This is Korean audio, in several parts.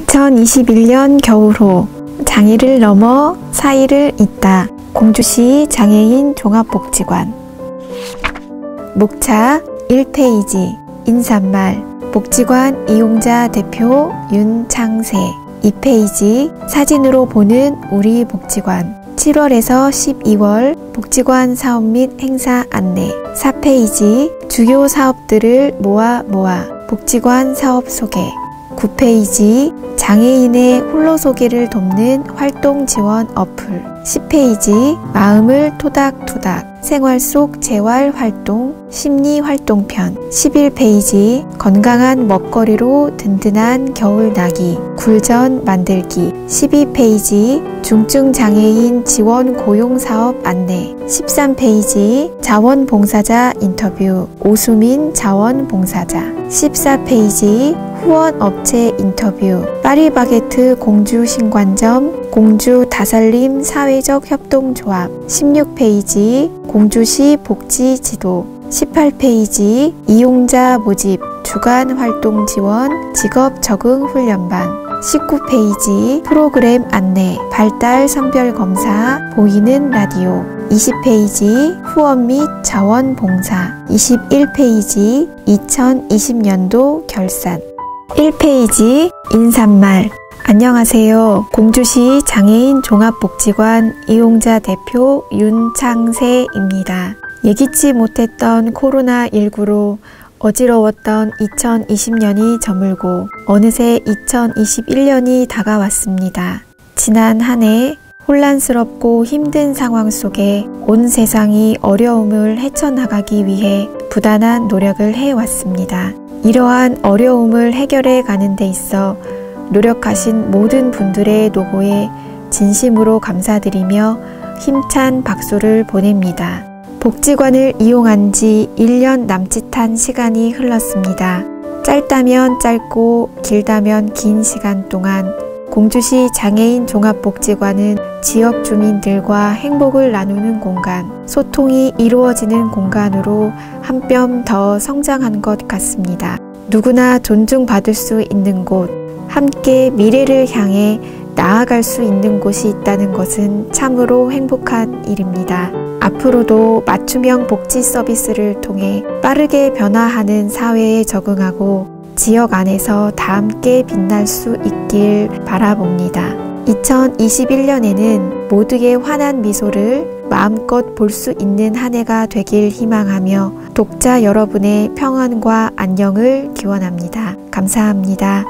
2021년 겨울호 장애를 넘어 사이를 잇다. 공주시 장애인 종합복지관. 목차 1페이지 인사말 복지관 이용자 대표 윤창세. 2페이지 사진으로 보는 우리 복지관 7월에서 12월 복지관 사업 및 행사 안내. 4페이지 주요 사업들을 모아 복지관 사업 소개. 9페이지 장애인의 홀로소개를 돕는 활동 지원 어플. 10페이지 마음을 토닥토닥 생활 속 재활 활동 심리 활동편. 11페이지 건강한 먹거리로 든든한 겨울 나기 굴전 만들기. 12페이지 중증 장애인 지원 고용 사업 안내. 13페이지 자원봉사자 인터뷰 오수민 자원봉사자. 14페이지 후원업체 인터뷰 파리바게트 공주 신관점 공주 다살림 사회적 협동조합. 16페이지 공주시 복지지도. 18페이지 이용자 모집 주간 활동 지원 직업 적응 훈련반. 19페이지 프로그램 안내 발달 선별 검사 보이는 라디오. 20페이지 후원 및 자원봉사. 21페이지 2020년도 결산. 1페이지 인사말 안녕하세요. 공주시 장애인 종합복지관 이용자 대표 윤창세입니다. 예기치 못했던 코로나19로 어지러웠던 2020년이 저물고 어느새 2021년이 다가왔습니다. 지난 한 해 혼란스럽고 힘든 상황 속에 온 세상이 어려움을 헤쳐나가기 위해 부단한 노력을 해왔습니다. 이러한 어려움을 해결해 가는 데 있어 노력하신 모든 분들의 노고에 진심으로 감사드리며 힘찬 박수를 보냅니다. 복지관을 이용한 지 1년 남짓한 시간이 흘렀습니다. 짧다면 짧고 길다면 긴 시간 동안 공주시 장애인 종합복지관은 지역 주민들과 행복을 나누는 공간, 소통이 이루어지는 공간으로 한 뼘 더 성장한 것 같습니다. 누구나 존중받을 수 있는 곳, 함께 미래를 향해 나아갈 수 있는 곳이 있다는 것은 참으로 행복한 일입니다. 앞으로도 맞춤형 복지 서비스를 통해 빠르게 변화하는 사회에 적응하고 지역 안에서 다 함께 빛날 수 있길 바라봅니다. 2021년에는 모두의 환한 미소를 마음껏 볼 수 있는 한 해가 되길 희망하며 독자 여러분의 평안과 안녕을 기원합니다. 감사합니다.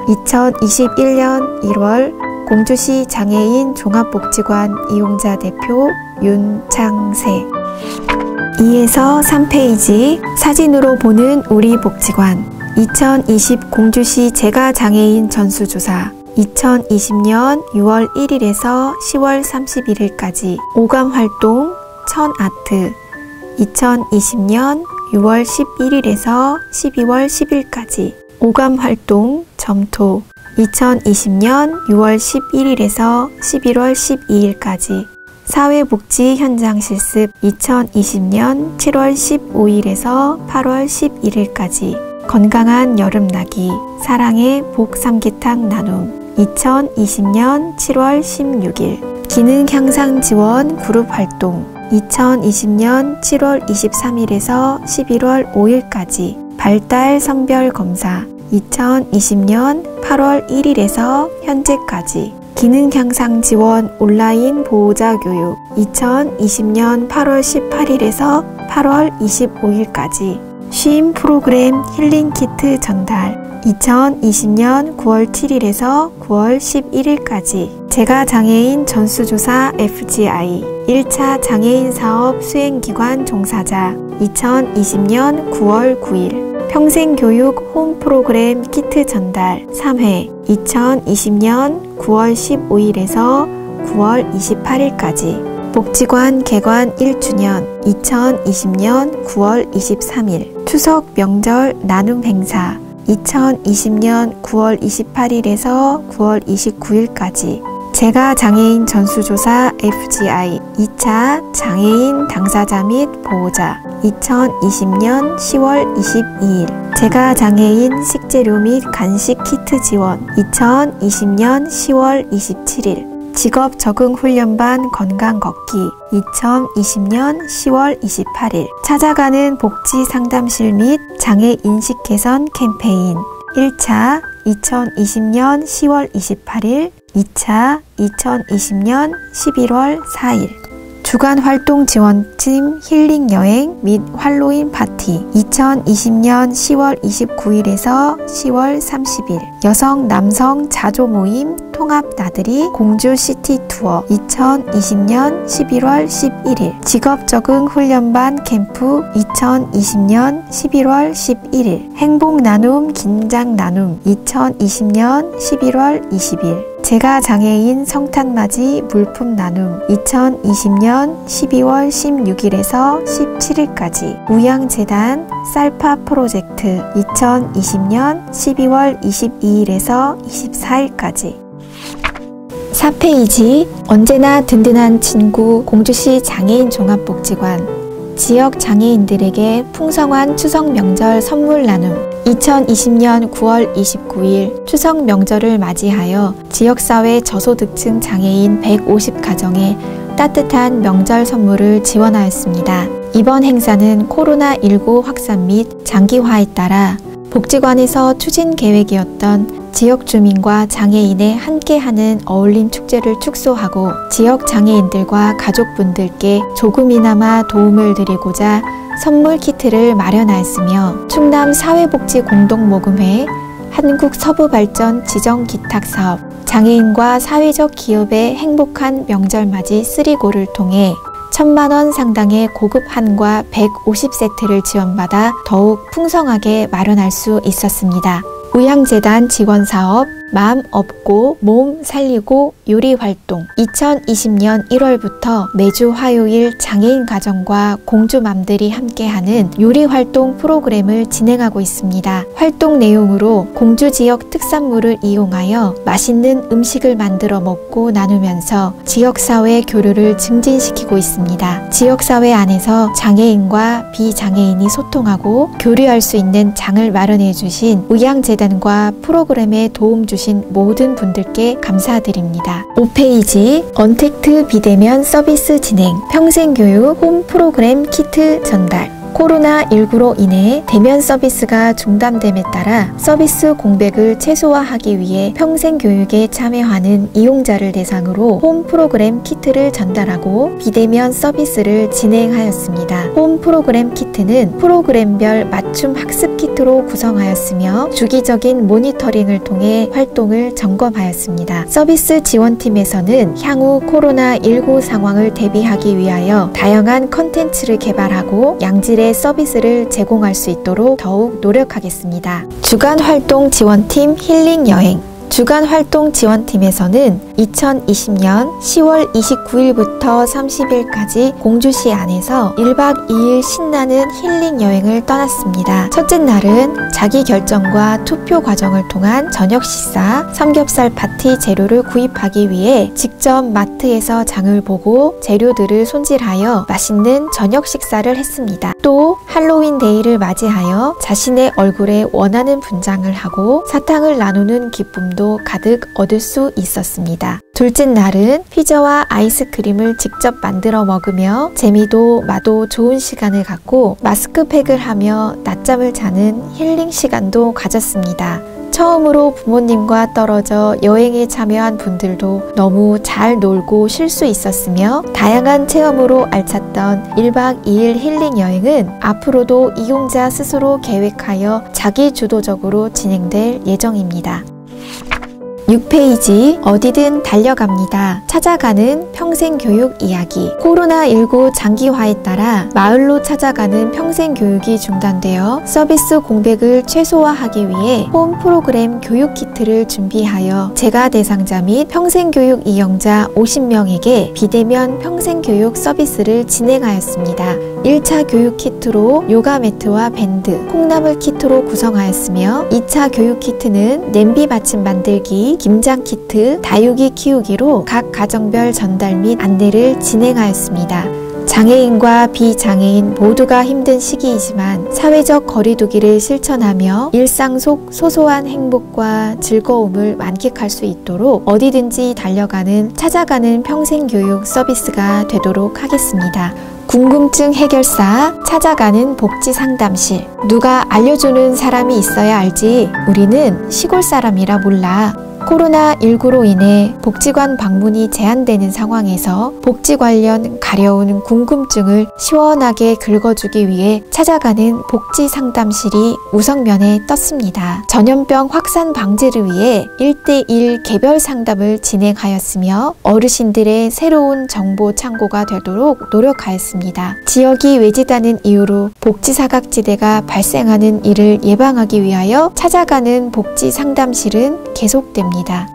2021년 1월 공주시 장애인 종합복지관 이용자 대표 윤창세. 2에서 3페이지 사진으로 보는 우리 복지관 2020 공주시 재가장애인 전수조사 2020년 6월 1일에서 10월 31일까지 오감활동 천아트 2020년 6월 11일에서 12월 10일까지 오감활동 점토 2020년 6월 11일에서 11월 12일까지 사회복지 현장 실습 2020년 7월 15일에서 8월 11일까지 건강한 여름나기 사랑의 복삼계탕 나눔 2020년 7월 16일 기능향상 지원 그룹활동 2020년 7월 23일에서 11월 5일까지 발달 선별검사 2020년 8월 1일에서 현재까지 기능향상 지원 온라인 보호자 교육 2020년 8월 18일에서 8월 25일까지 쉼 프로그램 힐링키트 전달 2020년 9월 7일에서 9월 11일까지 재가장애인 전수조사 FGI 1차 장애인 사업 수행기관 종사자 2020년 9월 9일 평생교육 홈 프로그램 키트 전달 3회 2020년 9월 15일에서 9월 28일까지 복지관 개관 1주년 2020년 9월 23일 추석 명절 나눔 행사 2020년 9월 28일에서 9월 29일까지 재가장애인 전수조사 FGI 2차 장애인 당사자 및 보호자 2020년 10월 22일 재가 장애인 식재료 및 간식 키트 지원 2020년 10월 27일 직업 적응 훈련반 건강 걷기 2020년 10월 28일 찾아가는 복지 상담실 및 장애 인식 개선 캠페인 1차 2020년 10월 28일 2차 2020년 11월 4일 주간 활동 지원팀 힐링 여행 및 할로윈 파티 2020년 10월 29일에서 10월 30일 여성 남성 자조 모임 통합 나들이 공주 시티 투어 2020년 11월 11일 직업 적응 훈련반 캠프 2020년 11월 11일 행복 나눔 긴장 나눔 2020년 11월 20일 재가 장애인 성탄맞이 물품 나눔 2020년 12월 16일에서 17일까지 우양재단 쌀파 프로젝트 2020년 12월 22일에서 24일까지 4페이지 언제나 든든한 친구 공주시 장애인 종합복지관 지역 장애인들에게 풍성한 추석 명절 선물 나눔 2020년 9월 29일 추석 명절을 맞이하여 지역사회 저소득층 장애인 150가정에 따뜻한 명절 선물을 지원하였습니다. 이번 행사는 코로나19 확산 및 장기화에 따라 복지관에서 추진 계획이었던 지역 주민과 장애인의 함께하는 어울림 축제를 축소하고 지역 장애인들과 가족분들께 조금이나마 도움을 드리고자 선물 키트를 마련하였으며 충남 사회복지공동모금회 한국서부발전 지정기탁사업 장애인과 사회적 기업의 행복한 명절맞이 3고를 통해 1,000만원 상당의 고급 한과 150세트를 지원받아 더욱 풍성하게 마련할 수 있었습니다. 우양재단 지원사업 마음 업고 몸 살리고 요리 활동 2020년 1월부터 매주 화요일 장애인 가정과 공주맘들이 함께하는 요리 활동 프로그램을 진행하고 있습니다. 활동 내용으로 공주 지역 특산물을 이용하여 맛있는 음식을 만들어 먹고 나누면서 지역사회 교류를 증진시키고 있습니다. 지역사회 안에서 장애인과 비장애인이 소통하고 교류할 수 있는 장을 마련해 주신 우양재단과 프로그램에 도움 주신 모든 분들께 감사드립니다. 5페이지 언택트 비대면 서비스 진행 평생교육 홈 프로그램 키트 전달 코로나19로 인해 대면 서비스가 중단됨에 따라 서비스 공백을 최소화하기 위해 평생교육에 참여하는 이용자를 대상으로 홈 프로그램 키트를 전달하고 비대면 서비스를 진행하였습니다. 홈 프로그램 키트는 프로그램별 맞춤 학습 키트로 구성하였으며 주기적인 모니터링을 통해 활동을 점검하였습니다. 서비스 지원팀에서는 향후 코로나19 상황을 대비하기 위하여 다양한 컨텐츠를 개발하고 양질의 서비스를 제공할 수 있도록 더욱 노력하겠습니다. 주간활동 지원팀 힐링 여행 주간 활동 지원팀에서는 2020년 10월 29일부터 30일까지 공주시 안에서 1박 2일 신나는 힐링 여행을 떠났습니다. 첫째 날은 자기결정과 투표 과정을 통한 저녁 식사, 삼겹살 파티 재료를 구입하기 위해 직접 마트에서 장을 보고 재료들을 손질하여 맛있는 저녁 식사를 했습니다. 또 할로윈 데이를 맞이하여 자신의 얼굴에 원하는 분장을 하고 사탕을 나누는 기쁨도 가득 얻을 수 있었습니다. 둘째 날은 피자와 아이스크림을 직접 만들어 먹으며 재미도 맛도 좋은 시간을 갖고 마스크팩을 하며 낮잠을 자는 힐링 시간도 가졌습니다. 처음으로 부모님과 떨어져 여행에 참여한 분들도 너무 잘 놀고 쉴 수 있었으며 다양한 체험으로 알찼던 1박 2일 힐링 여행은 앞으로도 이용자 스스로 계획하여 자기주도적으로 진행될 예정입니다. 6페이지 어디든 달려갑니다. 찾아가는 평생교육 이야기 코로나19 장기화에 따라 마을로 찾아가는 평생교육이 중단되어 서비스 공백을 최소화하기 위해 홈 프로그램 교육 키트를 준비하여 재가 대상자 및 평생교육 이용자 50명에게 비대면 평생교육 서비스를 진행하였습니다. 1차 교육 키트로 요가 매트와 밴드, 콩나물 키트로 구성하였으며 2차 교육 키트는 냄비 받침 만들기, 김장 키트, 다육이 키우기로 각 가정별 전달 및 안내를 진행하였습니다. 장애인과 비장애인 모두가 힘든 시기이지만 사회적 거리두기를 실천하며 일상 속 소소한 행복과 즐거움을 만끽할 수 있도록 어디든지 달려가는 찾아가는 평생교육 서비스가 되도록 하겠습니다. 궁금증 해결사 찾아가는 복지상담실. 누가 알려주는 사람이 있어야 알지 우리는 시골 사람이라 몰라. 코로나19로 인해 복지관 방문이 제한되는 상황에서 복지 관련 가려운 궁금증을 시원하게 긁어주기 위해 찾아가는 복지 상담실이 우성면에 떴습니다. 전염병 확산 방지를 위해 1대1 개별 상담을 진행하였으며 어르신들의 새로운 정보 창고가 되도록 노력하였습니다. 지역이 외지다는 이유로 복지 사각지대가 발생하는 일을 예방하기 위하여 찾아가는 복지 상담실은 계속됩니다.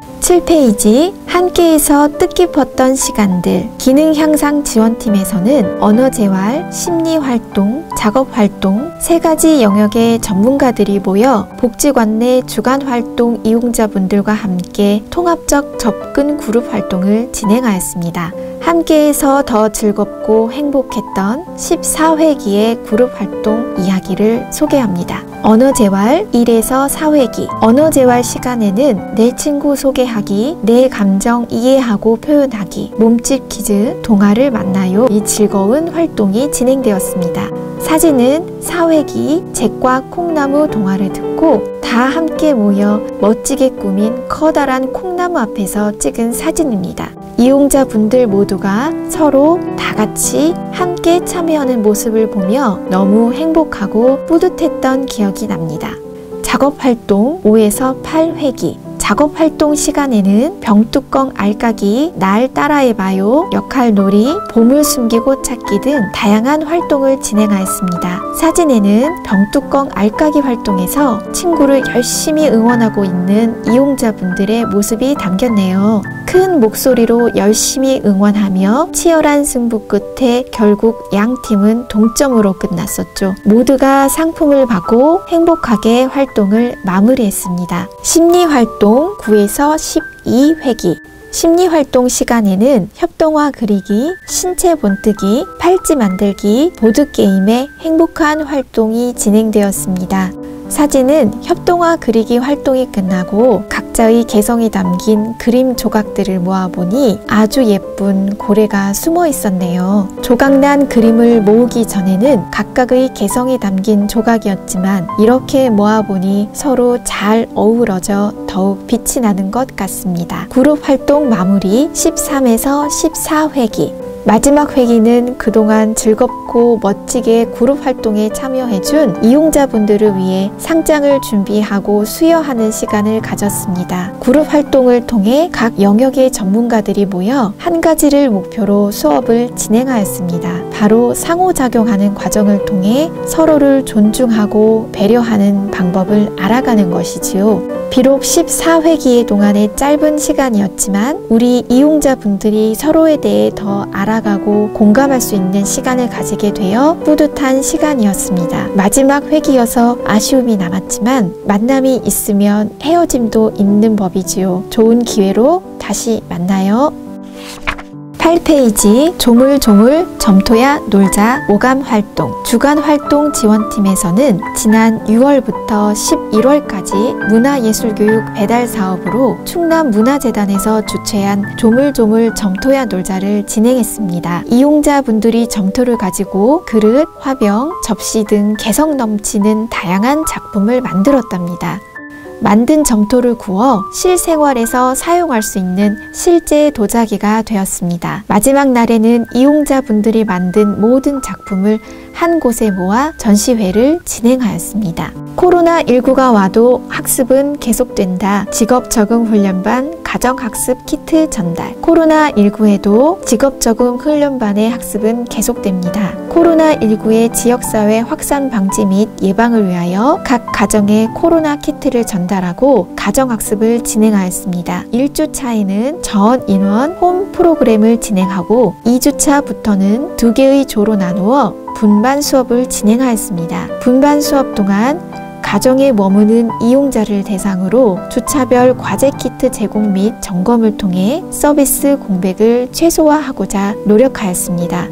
7페이지 함께해서 뜻깊었던 시간들. 기능 향상 지원팀에서는 언어재활, 심리활동, 작업활동 3가지 영역의 전문가들이 모여 복지관 내 주간활동 이용자분들과 함께 통합적 접근 그룹 활동을 진행하였습니다. 함께해서 더 즐겁고 행복했던 14회기의 그룹활동 이야기를 소개합니다. 언어재활 1에서 4회기. 언어재활 시간에는 내 친구 소개하기, 내 감정 이해하고 표현하기, 몸집 퀴즈, 동화를 만나요. 이 즐거운 활동이 진행되었습니다. 사진은 4회기 잭과 콩나무 동화를 듣고 다 함께 모여 멋지게 꾸민 커다란 콩나무 앞에서 찍은 사진입니다. 이용자분들 모두가 서로 다 같이 함께 참여하는 모습을 보며 너무 행복하고 뿌듯했던 기억이 납니다. 작업활동 5에서 8회기. 작업활동 시간에는 병뚜껑 알까기, 날 따라해봐요, 역할놀이, 보물 숨기고 찾기 등 다양한 활동을 진행하였습니다. 사진에는 병뚜껑 알까기 활동에서 친구를 열심히 응원하고 있는 이용자분들의 모습이 담겼네요. 큰 목소리로 열심히 응원하며 치열한 승부 끝에 결국 양 팀은 동점으로 끝났었죠. 모두가 상품을 받고 행복하게 활동을 마무리했습니다. 심리활동 9에서 12회기. 심리활동 시간에는 협동화 그리기, 신체 본뜨기, 팔찌 만들기, 보드게임의 행복한 활동이 진행되었습니다. 사진은 협동화 그리기 활동이 끝나고 각자의 개성이 담긴 그림 조각들을 모아보니 아주 예쁜 고래가 숨어 있었네요. 조각난 그림을 모으기 전에는 각각의 개성이 담긴 조각이었지만 이렇게 모아보니 서로 잘 어우러져 더욱 빛이 나는 것 같습니다. 그룹 활동 마무리 13에서 14회기. 마지막 회기는 그동안 즐겁고 멋지게 그룹 활동에 참여해준 이용자분들을 위해 상장을 준비하고 수여하는 시간을 가졌습니다. 그룹 활동을 통해 각 영역의 전문가들이 모여 한 가지를 목표로 수업을 진행하였습니다. 바로 상호작용하는 과정을 통해 서로를 존중하고 배려하는 방법을 알아가는 것이지요. 비록 14회기의 동안의 짧은 시간이었지만 우리 이용자분들이 서로에 대해 더 알아가고 공감할 수 있는 시간을 가지게 되어 뿌듯한 시간이었습니다. 마지막 회기여서 아쉬움이 남았지만 만남이 있으면 헤어짐도 있는 법이지요. 좋은 기회로 다시 만나요. 8페이지 조물조물 점토야 놀자 오감활동. 주간활동 지원팀에서는 지난 6월부터 11월까지 문화예술교육 배달 사업으로 충남문화재단에서 주최한 조물조물 점토야 놀자를 진행했습니다. 이용자분들이 점토를 가지고 그릇, 화병, 접시 등 개성 넘치는 다양한 작품을 만들었답니다. 만든 점토를 구워 실생활에서 사용할 수 있는 실제 도자기가 되었습니다. 마지막 날에는 이용자분들이 만든 모든 작품을 한 곳에 모아 전시회를 진행하였습니다. 코로나19가 와도 학습은 계속된다. 직업적응훈련반 가정학습 키트 전달. 코로나19에도 직업적응훈련반의 학습은 계속됩니다. 코로나19의 지역사회 확산 방지 및 예방을 위하여 각 가정에 코로나 키트를 전달하고 가정학습을 진행하였습니다. 1주차에는 전 인원 홈 프로그램을 진행하고 2주차부터는 2개의 조로 나누어 분반 수업을 진행하였습니다. 분반 수업 동안 가정에 머무는 이용자를 대상으로 주차별 과제 키트 제공 및 점검을 통해 서비스 공백을 최소화하고자 노력하였습니다.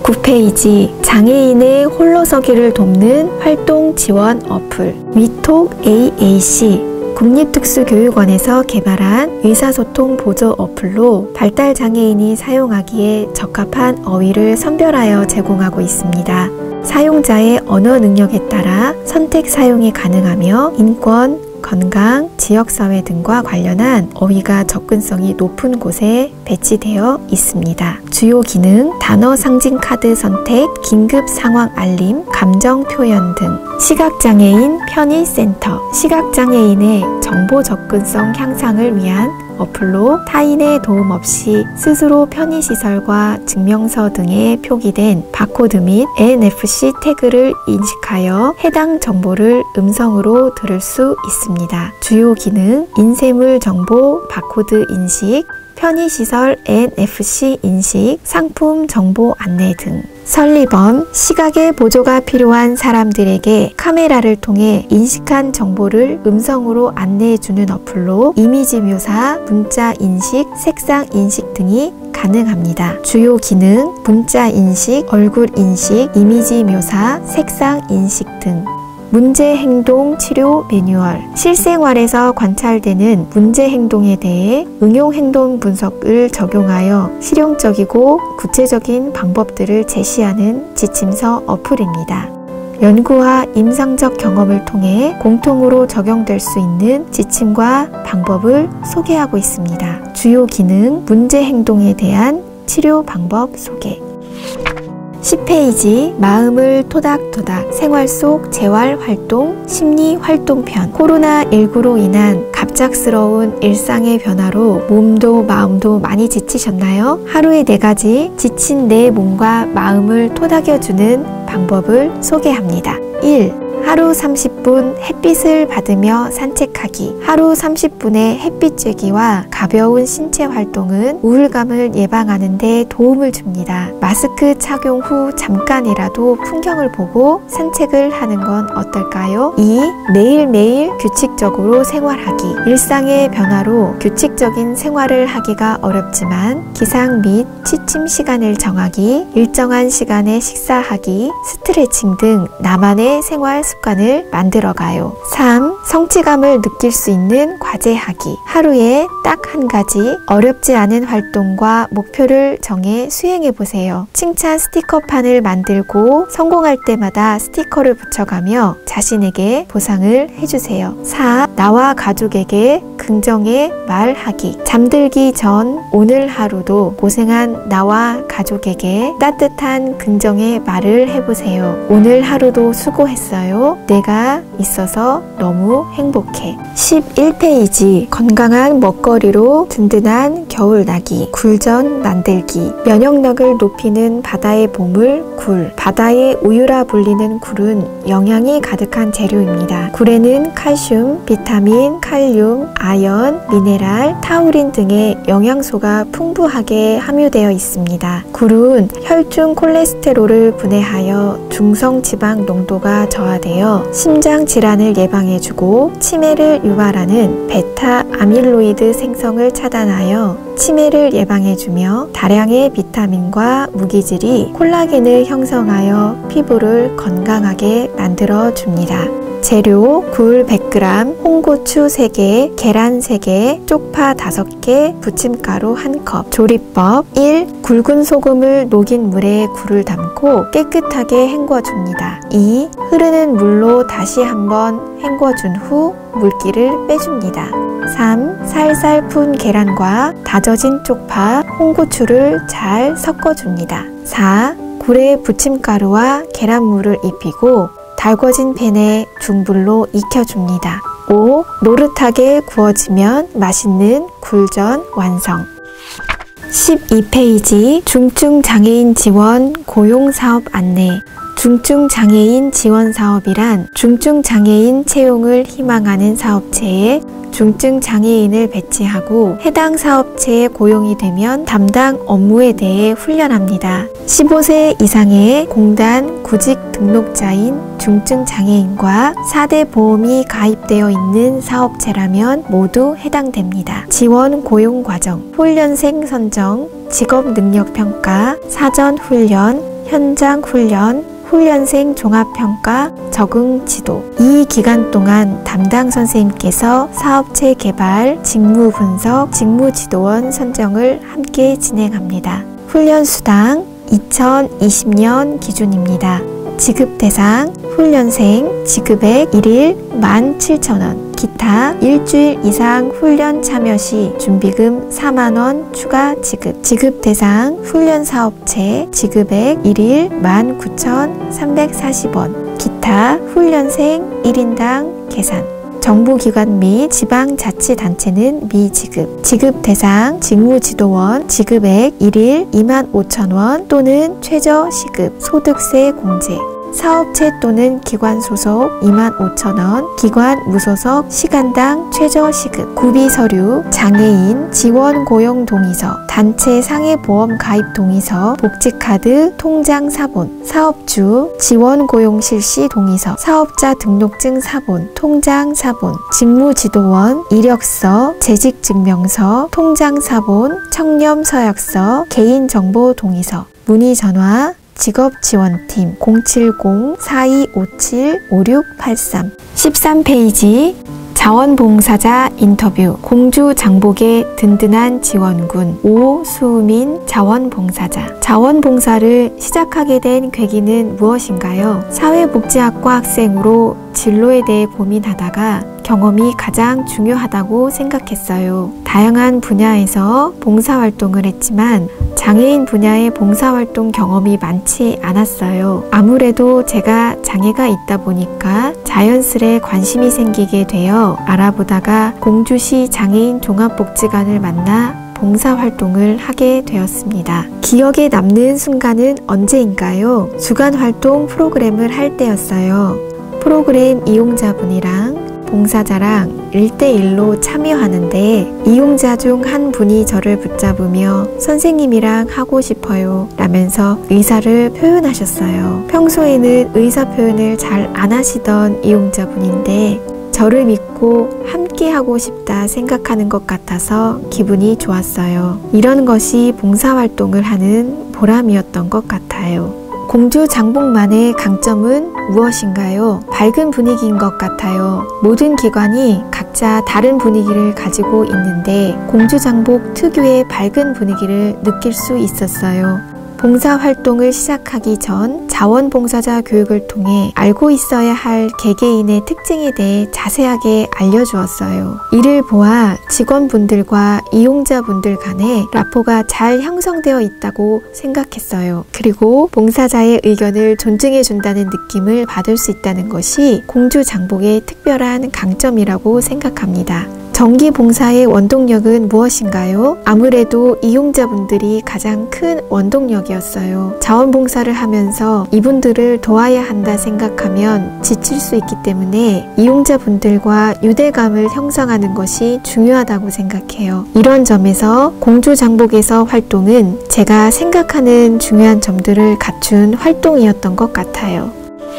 9페이지 장애인의 홀로서기를 돕는 활동 지원 어플 위톡 AAC 국립특수교육원에서 개발한 의사소통 보조 어플로 발달장애인이 사용하기에 적합한 어휘를 선별하여 제공하고 있습니다. 사용자의 언어 능력에 따라 선택 사용이 가능하며 인권, 건강, 지역사회 등과 관련한 어휘가 접근성이 높은 곳에 배치되어 있습니다. 주요 기능, 단어 상징 카드 선택, 긴급 상황 알림, 감정 표현 등. 시각장애인 편의센터, 시각장애인의 정보 접근성 향상을 위한 어플로 타인의 도움 없이 스스로 편의시설과 증명서 등에 표기된 바코드 및 NFC 태그를 인식하여 해당 정보를 음성으로 들을 수 있습니다. 주요 기능, 인쇄물 정보 바코드 인식, 편의시설 NFC 인식, 상품 정보 안내 등. 설리범, 시각의 보조가 필요한 사람들에게 카메라를 통해 인식한 정보를 음성으로 안내해주는 어플로 이미지 묘사, 문자 인식, 색상 인식 등이 가능합니다. 주요 기능, 문자 인식, 얼굴 인식, 이미지 묘사, 색상 인식 등. 문제행동 치료 매뉴얼, 실생활에서 관찰되는 문제행동에 대해 응용행동 분석을 적용하여 실용적이고 구체적인 방법들을 제시하는 지침서 어플입니다. 연구와 임상적 경험을 통해 공통으로 적용될 수 있는 지침과 방법을 소개하고 있습니다. 주요 기능, 문제행동에 대한 치료 방법 소개. 10페이지 마음을 토닥토닥 생활 속 재활활동 심리활동편. 코로나19로 인한 갑작스러운 일상의 변화로 몸도 마음도 많이 지치셨나요? 하루에 4가지 지친 내 몸과 마음을 토닥여주는 방법을 소개합니다. 1. 하루 30분 햇빛을 받으며 산책하기. 하루 30분의 햇빛 쬐기와 가벼운 신체 활동은 우울감을 예방하는 데 도움을 줍니다. 마스크 착용 후 잠깐이라도 풍경을 보고 산책을 하는 건 어떨까요? 2. 매일매일 규칙적으로 생활하기. 일상의 변화로 규칙적인 생활을 하기가 어렵지만 기상 및 취침 시간을 정하기, 일정한 시간에 식사하기, 스트레칭 등 나만의 생활 습관을 만들어가요. 3. 성취감을 느낄 수 있는 과제하기. 하루에 딱 한 가지 어렵지 않은 활동과 목표를 정해 수행해보세요. 칭찬 스티커판을 만들고 성공할 때마다 스티커를 붙여가며 자신에게 보상을 해주세요. 4. 나와 가족에게 긍정의 말하기. 잠들기 전 오늘 하루도 고생한 나와 가족에게 따뜻한 긍정의 말을 해보세요. 오늘 하루도 수고했어요. 내가 있어서 너무 행복해. 11페이지 건강한 먹거리로 든든한 겨울나기. 굴전 만들기. 면역력을 높이는 바다의 보물 굴. 바다의 우유라 불리는 굴은 영양이 가득한 재료입니다. 굴에는 칼슘, 비타민, 칼륨, 아연, 미네랄, 타우린 등의 영양소가 풍부하게 함유되어 있습니다. 굴은 혈중 콜레스테롤을 분해하여 중성 지방 농도가 저하되어 심장 질환을 예방해주고 치매를 유발하는 베타 아밀로이드 생성을 차단하여 치매를 예방해주며 다량의 비타민과 무기질이 콜라겐을 형성하여 피부를 건강하게 만들어줍니다. 재료 굴 100g, 홍고추 3개, 계란 3개, 쪽파 5개, 부침가루 1컵. 조리법 1. 굵은 소금을 녹인 물에 굴을 담고 깨끗하게 헹궈줍니다. 2. 흐르는 물로 다시 한번 헹궈준 후 물기를 빼줍니다. 3. 살살 푼 계란과 다져진 쪽파, 홍고추를 잘 섞어줍니다. 4. 굴에 부침가루와 계란물을 입히고 달궈진 팬에 중불로 익혀줍니다. 5. 노릇하게 구워지면 맛있는 굴전 완성. 12페이지 중증장애인 지원 고용사업 안내. 중증장애인 지원사업이란 중증장애인 채용을 희망하는 사업체에 중증장애인을 배치하고 해당 사업체에 고용이 되면 담당 업무에 대해 훈련합니다. 15세 이상의 공단 구직 등록자인 중증장애인과 4대 보험이 가입되어 있는 사업체라면 모두 해당됩니다. 지원 고용 과정, 훈련생 선정, 직업능력평가, 사전훈련, 현장 훈련, 훈련생 종합평가, 적응 지도. 이 기간 동안 담당 선생님께서 사업체 개발, 직무 분석, 직무 지도원 선정을 함께 진행합니다. 훈련 수당 2020년 기준입니다. 지급 대상, 훈련생, 지급액 1일 17,000원, 기타 일주일 이상 훈련 참여 시 준비금 4만원 추가 지급. 지급 대상, 훈련 사업체, 지급액 1일 19,340원, 기타 훈련생 1인당 계산. 정부기관 및 지방자치단체는 미지급. 지급 대상, 직무지도원, 지급액 1일 25,000원 또는 최저시급, 소득세 공제. 사업체 또는 기관 소속 25,000원, 기관 무소속 시간당 최저시급. 구비서류, 장애인 지원 고용 동의서, 단체 상해보험 가입 동의서, 복지카드, 통장 사본, 사업주 지원 고용 실시 동의서, 사업자 등록증 사본, 통장 사본, 직무지도원, 이력서, 재직증명서, 통장 사본, 청렴서약서, 개인정보 동의서. 문의 전화 직업지원팀 070-4257-5683. 13페이지 자원봉사자 인터뷰. 공주 장복의 든든한 지원군 오수민 자원봉사자. 자원봉사를 시작하게 된 계기는 무엇인가요? 사회복지학과 학생으로 진로에 대해 고민하다가 경험이 가장 중요하다고 생각했어요. 다양한 분야에서 봉사활동을 했지만 장애인 분야의 봉사활동 경험이 많지 않았어요. 아무래도 제가 장애가 있다 보니까 자연스레 관심이 생기게 되어 알아보다가 공주시 장애인 종합복지관을 만나 봉사활동을 하게 되었습니다. 기억에 남는 순간은 언제인가요? 주간활동 프로그램을 할 때였어요. 프로그램 이용자분이랑 봉사자랑 1대1로 참여하는데 이용자 중 한 분이 저를 붙잡으며 선생님이랑 하고 싶어요 라면서 의사를 표현하셨어요. 평소에는 의사 표현을 잘 안 하시던 이용자분인데 저를 믿고 함께 하고 싶다 생각하는 것 같아서 기분이 좋았어요. 이런 것이 봉사활동을 하는 보람이었던 것 같아요. 공주 장복만의 강점은 무엇인가요? 밝은 분위기인 것 같아요. 모든 기관이 각자 다른 분위기를 가지고 있는데 공주 장복 특유의 밝은 분위기를 느낄 수 있었어요. 봉사활동을 시작하기 전 자원봉사자 교육을 통해 알고 있어야 할 개개인의 특징에 대해 자세하게 알려주었어요. 이를 보아 직원분들과 이용자분들 간에 라포가 잘 형성되어 있다고 생각했어요. 그리고 봉사자의 의견을 존중해준다는 느낌을 받을 수 있다는 것이 공주 장복의 특별한 강점이라고 생각합니다. 정기봉사의 원동력은 무엇인가요? 아무래도 이용자분들이 가장 큰 원동력이었어요. 자원봉사를 하면서 이분들을 도와야 한다 생각하면 지칠 수 있기 때문에 이용자분들과 유대감을 형성하는 것이 중요하다고 생각해요. 이런 점에서 공주장복에서 활동은 제가 생각하는 중요한 점들을 갖춘 활동이었던 것 같아요.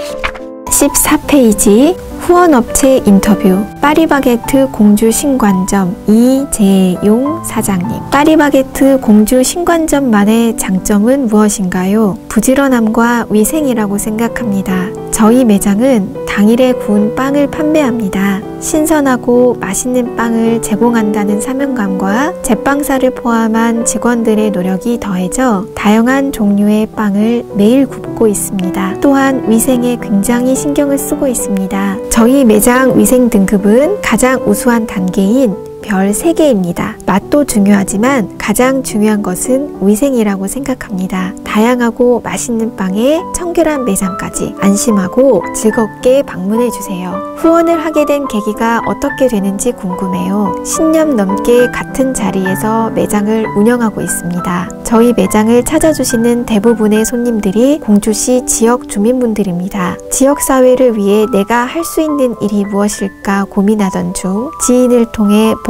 14페이지 후원업체 인터뷰. 파리바게트 공주 신관점 이재용 사장님. 파리바게트 공주 신관점만의 장점은 무엇인가요? 부지런함과 위생이라고 생각합니다. 저희 매장은 당일에 구운 빵을 판매합니다. 신선하고 맛있는 빵을 제공한다는 사명감과 제빵사를 포함한 직원들의 노력이 더해져 다양한 종류의 빵을 매일 굽고 있습니다. 또한 위생에 굉장히 신경을 쓰고 있습니다. 저희 매장 위생 등급은 가장 우수한 단계인 별 3개입니다. 맛도 중요하지만 가장 중요한 것은 위생이라고 생각합니다. 다양하고 맛있는 빵에 청결한 매장까지 안심하고 즐겁게 방문해주세요. 후원을 하게 된 계기가 어떻게 되는지 궁금해요. 10년 넘게 같은 자리에서 매장을 운영하고 있습니다. 저희 매장을 찾아주시는 대부분의 손님들이 공주시 지역 주민분들입니다. 지역사회를 위해 내가 할 수 있는 일이 무엇일까 고민하던 중 지인을 통해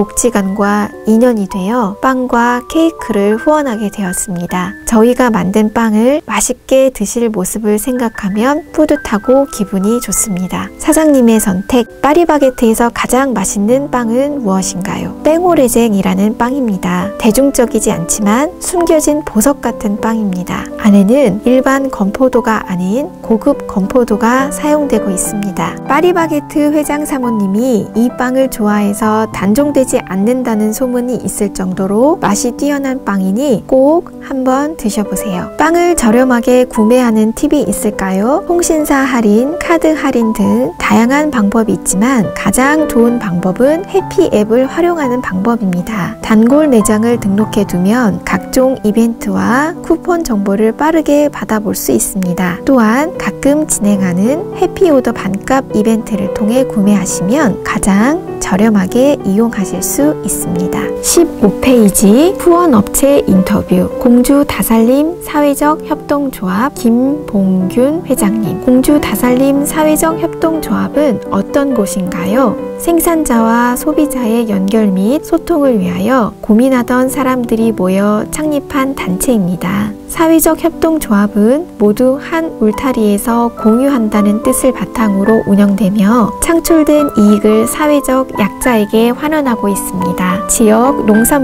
복지관과 인연이 되어 빵과 케이크를 후원하게 되었습니다. 저희가 만든 빵을 맛있게 드실 모습을 생각하면 뿌듯하고 기분이 좋습니다. 사장님의 선택, 파리바게트에서 가장 맛있는 빵은 무엇인가요? 뺑오레쟁이라는 빵입니다. 대중적이지 않지만 숨겨진 보석 같은 빵입니다. 안에는 일반 건포도가 아닌 고급 건포도가 사용되고 있습니다. 파리바게트 회장 사모님이 이 빵을 좋아해서 단종되지 않는다는 소문이 있을 정도로 맛이 뛰어난 빵이니 꼭 한번 드셔보세요. 빵을 저렴하게 구매하는 팁이 있을까요? 통신사 할인, 카드 할인 등 다양한 방법이 있지만 가장 좋은 방법은 해피 앱을 활용하는 방법입니다. 단골 매장을 등록해 두면 각종 이벤트와 쿠폰 정보를 빠르게 받아볼 수 있습니다. 또한 가끔 진행하는 해피오더 반값 이벤트를 통해 구매하시면 가장 저렴하게 이용하실 수 있습니다. 15페이지 후원업체 인터뷰. 공주 다살림 사회적 협동조합 김봉균 회장님. 공주 다살림 사회적 협동조합은 어떤 곳인가요? 생산자와 소비자의 연결 및 소통을 위하여 고민하던 사람들이 모여 창립한 단체입니다. 사회적 협동조합은 모두 한 울타리에서 공유한다는 뜻을 바탕으로 운영되며 창출된 이익을 사회적 약자에게 환원하고 있습니다. 지역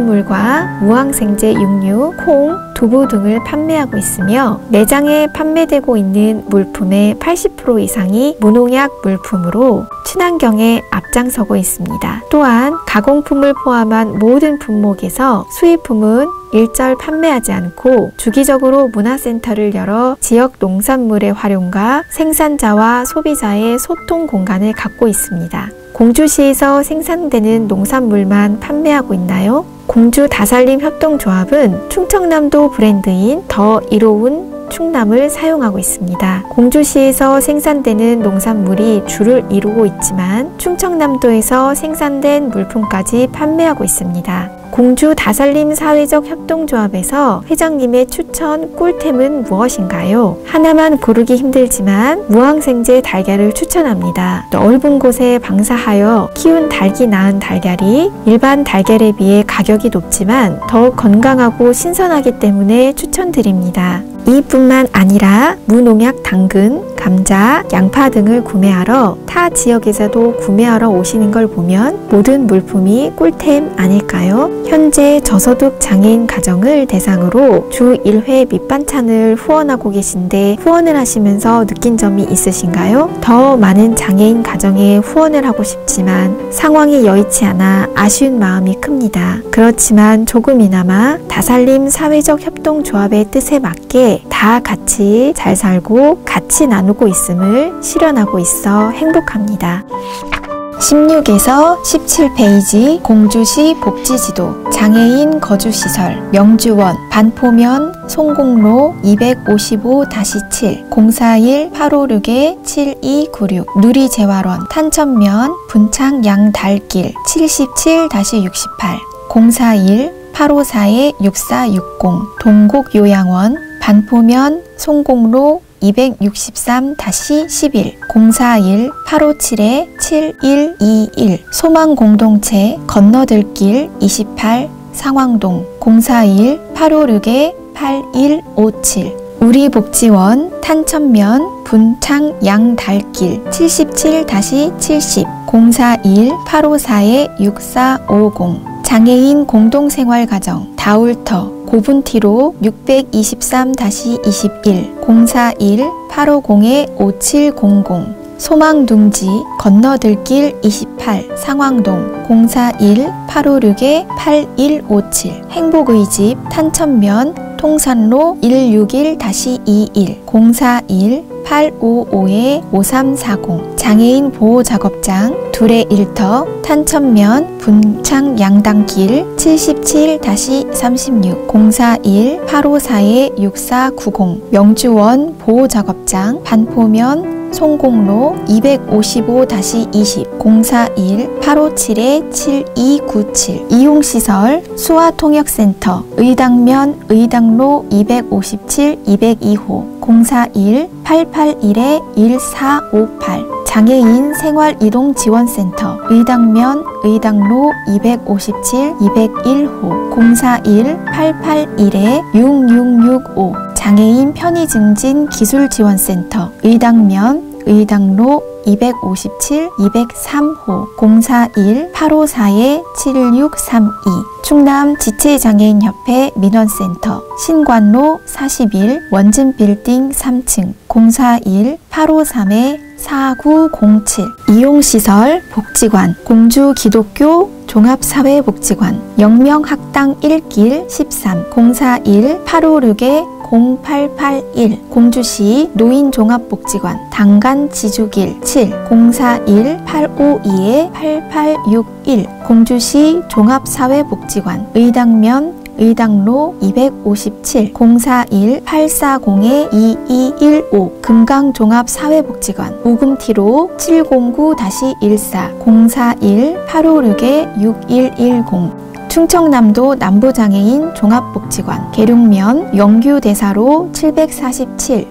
농산물과 무항생제 육류, 콩, 두부 등을 판매하고 있으며 매장에 판매되고 있는 물품의 80% 이상이 무농약 물품으로 친환경에 앞장서고 있습니다. 또한 가공품을 포함한 모든 품목에서 수입품은 일절 판매하지 않고 주기적으로 문화센터를 열어 지역 농산물의 활용과 생산자와 소비자의 소통 공간을 갖고 있습니다. 공주시에서 생산되는 농산물만 판매하고 있나요? 공주 다살림 협동조합은 충청남도 브랜드인 더 이로운 충남을 사용하고 있습니다. 공주시에서 생산되는 농산물이 주를 이루고 있지만 충청남도에서 생산된 물품까지 판매하고 있습니다. 공주 다살림 사회적 협동조합에서 회장님의 추천 꿀템은 무엇인가요? 하나만 고르기 힘들지만 무항생제 달걀을 추천합니다. 넓은 곳에 방사하여 키운 닭이 낳은 달걀이 일반 달걀에 비해 가격이 높지만 더욱 건강하고 신선하기 때문에 추천드립니다. 이뿐만 아니라 무농약 당근, 감자, 양파 등을 구매하러 타 지역에서도 구매하러 오시는 걸 보면 모든 물품이 꿀템 아닐까요? 현재 저소득 장애인 가정을 대상으로 주 1회 밑반찬을 후원하고 계신데 후원을 하시면서 느낀 점이 있으신가요? 더 많은 장애인 가정에 후원을 하고 싶지만 상황이 여의치 않아 아쉬운 마음이 큽니다. 그렇지만 조금이나마 다살림 사회적 협동조합의 뜻에 맞게 다 같이 잘 살고 같이 나누고 있음을 실현하고 있어 행복합니다. 16에서 17페이지 공주시 복지지도 장애인 거주시설 명주원 반포면 송곡로 255-7 041-856-7296 누리재활원 탄천면 분창 양달길 77-68 041-854-6460 동곡요양원 반포면 송곡로 263-11 041-857-7121 소망공동체 건너들길 28 상황동 041-856-8157 우리복지원 탄천면 분창 양달길 77-70 041-854-6450 장애인 공동생활가정 다울터 고분티로 623-21 041-850-5700 소망둥지 건너들길 28 상황동 041-856-8157 행복의집 탄천면 통산로 161-21 041-855-5340 장애인 보호작업장 둘의 일터 탄천면 분창 양당길 77-36 041-854-6490 명주원 보호작업장 반포면 송곡로 255-20 041-857-7297 이용시설 수화통역센터 의당면 의당로 257-202호 041-881-1458 장애인 생활이동지원센터 의당면 의당로 257-201호 041-881-6665 장애인 편의증진 기술지원센터 의당면 의당로 257-203호 041-854-7632 충남 지체장애인협회 민원센터 신관로 41 원진빌딩 3층 041-853-4907 이용시설 복지관 공주기독교 종합사회복지관 영명학당 1길 13 041-856-0881 공주시 노인종합복지관 당간지주길 7 041-852-8861 공주시 종합사회복지관 의당면 의당로 257 041-840-2215 금강종합사회복지관 우금티로 709-14 041-856-6110 충청남도 남부장애인 종합복지관 계룡면 영규대사로 747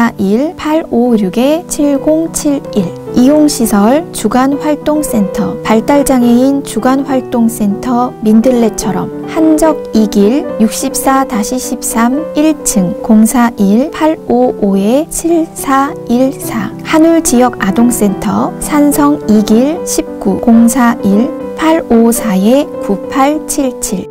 041-856-7071 이용시설 주간활동센터 발달장애인 주간활동센터 민들레처럼 한적 2길 64-13 1층 041-855-7414 한울지역아동센터 산성 2길 19 041-854-9877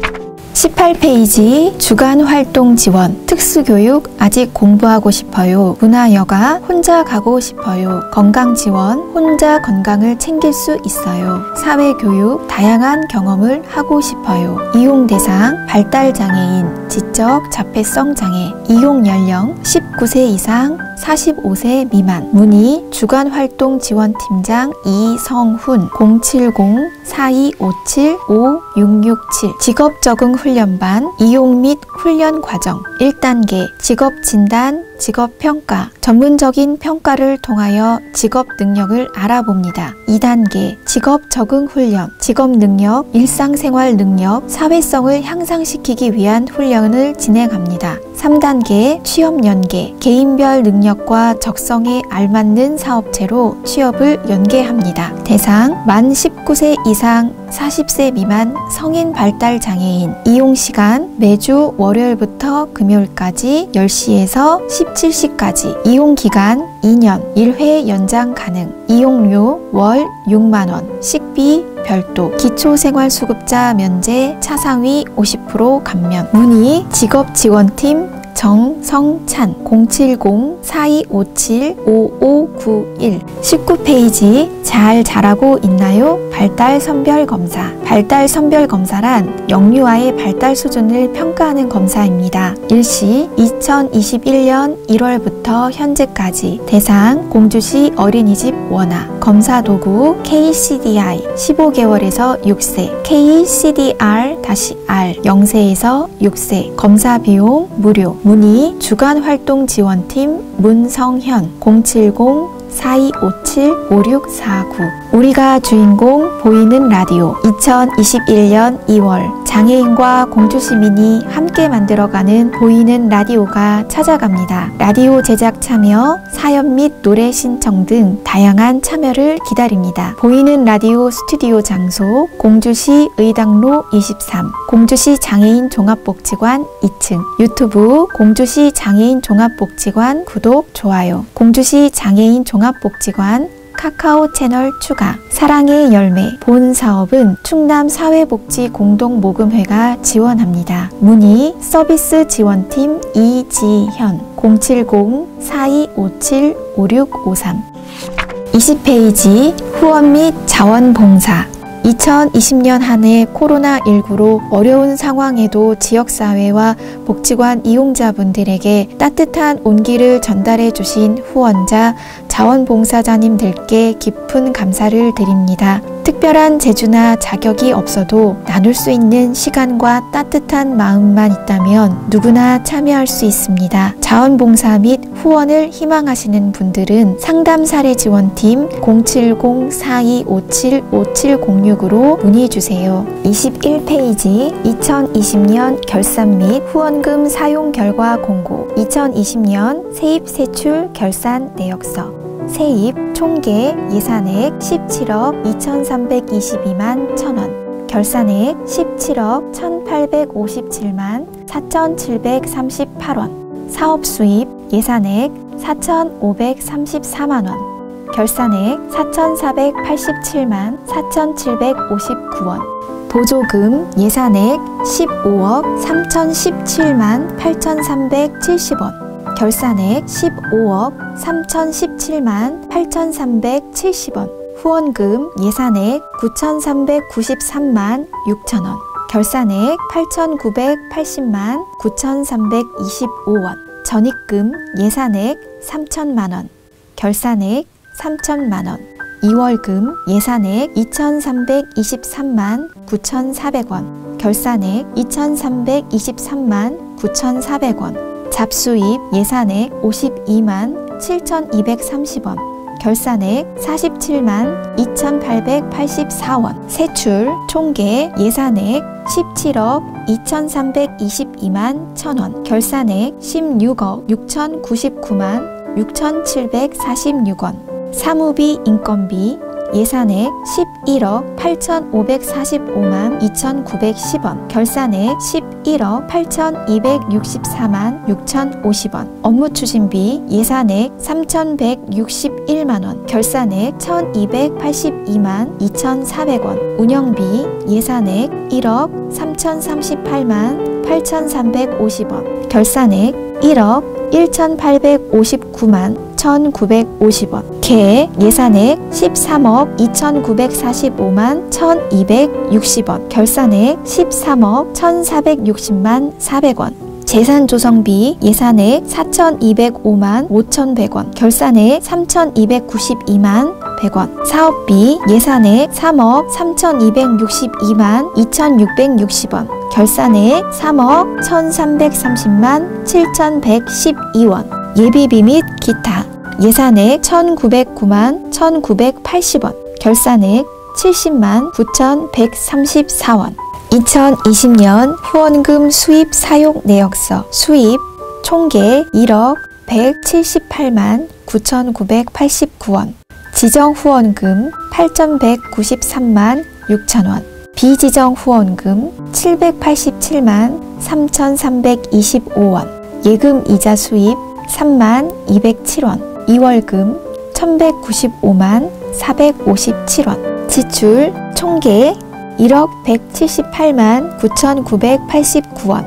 18페이지 주간활동 지원 특수교육 아직 공부하고 싶어요. 문화여가 혼자 가고 싶어요. 건강지원 혼자 건강을 챙길 수 있어요. 사회교육 다양한 경험을 하고 싶어요. 이용대상 발달장애인 지적 자폐성 장애 이용연령 19세 이상 45세 미만 문의 주간활동지원팀장 이성훈 070-4257-5667 직업적응훈련반 이용 및 훈련과정 1단계 직업진단 직업평가 전문적인 평가를 통하여 직업 능력을 알아봅니다. 2단계 직업적응훈련 직업능력, 일상생활 능력, 사회성을 향상시키기 위한 훈련을 진행합니다. 3단계 취업연계 개인별 능력과 적성에 알맞는 사업체로 취업을 연계합니다. 대상 만 19세 이상 40세 미만 성인 발달장애인 이용시간 매주 월요일부터 금요일까지 10시에서 17시까지 이용기간 2년 1회 연장 가능 이용료 월 6만원 식비 별도 기초생활수급자 면제 차상위 50% 감면 문의 직업지원팀 정성찬 070-4257-5591 19페이지 잘 자라고 있나요? 발달선별검사 발달선별검사란 영유아의 발달 수준을 평가하는 검사입니다. 일시 2021년 1월부터 현재까지 대상 공주시 어린이집 원아 검사도구 KCDI 15개월에서 6세 KCDR-R 0세에서 6세 검사비용 무료 문의 주간활동지원팀 문성현 070-4257-5649 우리가 주인공 보이는 라디오 2021년 2월 장애인과 공주시민이 함께 만들어가는 보이는 라디오가 찾아갑니다. 라디오 제작 참여, 사연 및 노래 신청 등 다양한 참여를 기다립니다. 보이는 라디오 스튜디오 장소 공주시 의당로 23 공주시 장애인 종합복지관 2층 유튜브 공주시 장애인 종합복지관 구독, 좋아요 공주시 장애인 종합복지관 카카오 채널 추가 사랑의 열매 본 사업은 충남 사회복지공동모금회가 지원합니다. 문의 서비스 지원팀 이지현 070-4257-5653 20페이지 후원 및 자원봉사 2020년 한 해 코로나19로 어려운 상황에도 지역사회와 복지관 이용자분들에게 따뜻한 온기를 전달해 주신 후원자 자원봉사자님들께 깊은 감사를 드립니다. 특별한 재주나 자격이 없어도 나눌 수 있는 시간과 따뜻한 마음만 있다면 누구나 참여할 수 있습니다. 자원봉사 및 후원을 희망하시는 분들은 상담사례지원팀 070-4257-5706으로 문의주세요. 21페이지 2020년 결산 및 후원금 사용 결과 공고 2020년 세입 세출 결산 내역서 세입 총계 예산액 17억 2322만 1000원 결산액 17억 1857만 4738원 사업수입 예산액 4534만원 결산액 4487만 4759원 보조금 예산액 15억 3017만 8370원 결산액 15억 3017만 8370원 후원금 예산액 9393만 6천원 결산액 8980만 9325원 전입금 예산액 3000만원 결산액 3000만원 2월금 예산액 2323만 9400원 결산액 2323만 9400원 잡수입 예산액 52만 7230원 결산액 47만 2884원 세출 총계 예산액 17억 2322만 1000원 결산액 16억 6099만 6746원 사무비 인건비 예산액 11억 8545만 2910원 결산액 11억 8264만 6050원 업무추진비 예산액 3161만원 결산액 1282만 2400원 운영비 예산액 1억 3038만 8350원 결산액 1억 1859만 1950원 개 예산액 13억 2945만 1260원 결산액 13억 1460만 400원 재산조성비 예산액 4205만 5100원 결산액 3292만 100원 사업비 예산액 3억 3262만 2660원 결산액 3억 1330만 7112원 예비비 및 기타 예산액 1909만 1980원 결산액 70만 9134원 2020년 후원금 수입 사용 내역서 수입 총계 1억 178만 9989원 지정 후원금 8193만 6천원 비지정 후원금 787만 3325원 예금 이자 수입 3만 207원 2월금 1195만 457원 지출 총계 1억 178만 9989원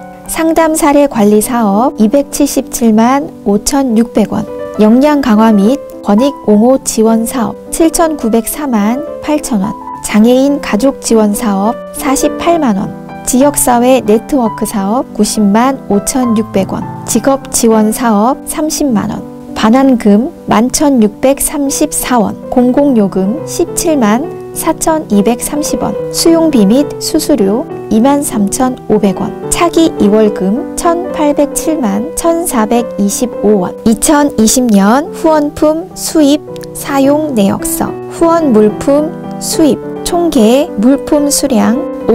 상담사례관리사업 277만 5600원 역량 강화 및 권익 옹호 지원사업 7904만 8천원 장애인 가족 지원사업 48만원 지역사회 네트워크 사업 90만 5600원 직업지원사업 30만원 반환금 11,634원 공공요금 17만 4,230원 수용비 및 수수료 23,500원 차기 2월금 1,807만 1,425원 2020년 후원품 수입 사용 내역서 후원 물품 수입 총계 물품 수량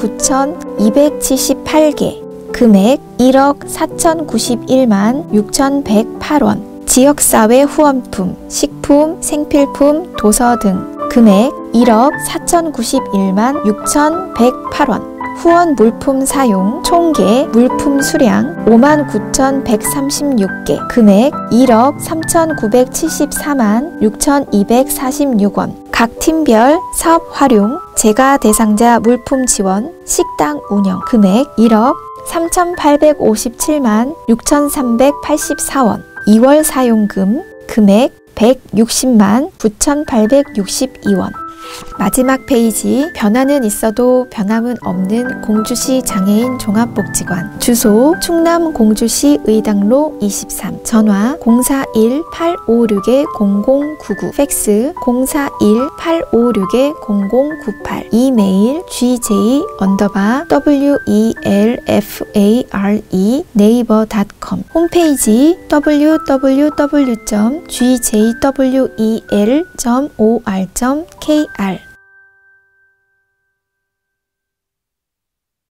59,278개 금액 1억 4,091만 6,108원 지역사회 후원품, 식품, 생필품, 도서 등 금액 1억 4,091만 6,108원 후원 물품 사용 총계 물품 수량 59,136개 금액 1억 3,974만 6,246원 각 팀별 사업 활용 재가 대상자 물품 지원 식당 운영 금액 1억 3,857만 6,384원 2월 사용금 금액 160만 9,862원 마지막 페이지, 변화는 있어도 변함은 없는 공주시 장애인 종합복지관. 주소 충남 공주시 의당로 23, 전화 041-856-0099, 팩스 041-856-0098, 이메일 gj_welfare 네이버.com, 홈페이지 www.gjwel.or.kr